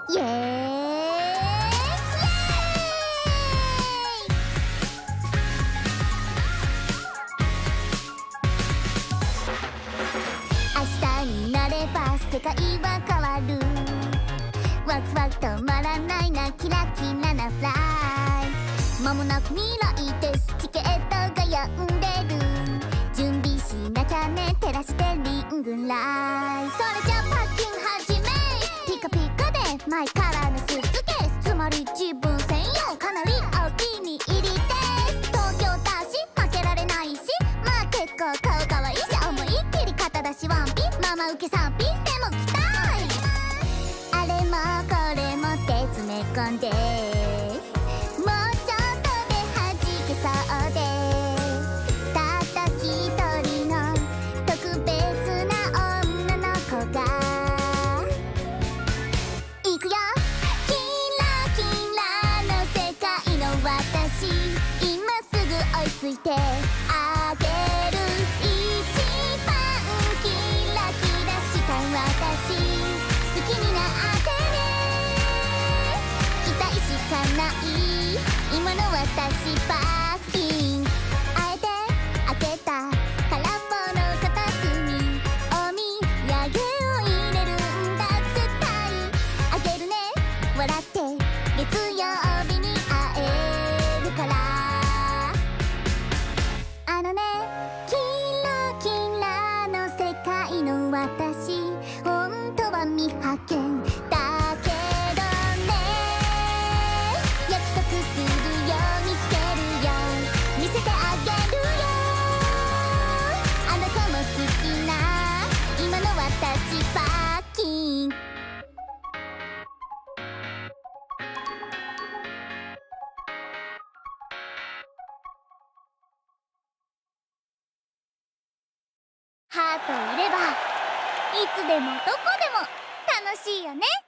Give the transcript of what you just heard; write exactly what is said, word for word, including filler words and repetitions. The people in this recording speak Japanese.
イエーイイエーイ。明日になれば世界は変わる。ワクワク止まらないな、キラキラなフライ。間もなく未来です、チケットが病んでる。準備しなきゃね、照らしてリングライト。それじゃパッキン始め。ピカピカでマイカラーのスーツケース、つまり自分専用、かなりお気に入りです。東京だし負けられないし、まあ結構顔かわいいし、思いっきり肩出しワンピン、ママ受けさんピンでも着たい。あれもこれもって詰め込んで、もうちょっとで弾けそうで、たった一人の特別な女の子がいくよ。キラキラの世界の私、今すぐ追いついてあげる。一番キラキラした私、好きになってね。期待しかない今の私、パッキン。あえて開けた空っぽの片隅、お土産を入れるんだ。絶対あげるね、笑って月曜日に会えるから。あのね、キラキラの世界の私、本当は未発見だけどね。約束するよ、見つけるよ、見せてあげるよ。あの子も好きな今の私、パッキン。ハートいればいつでもどこでも楽しいよね。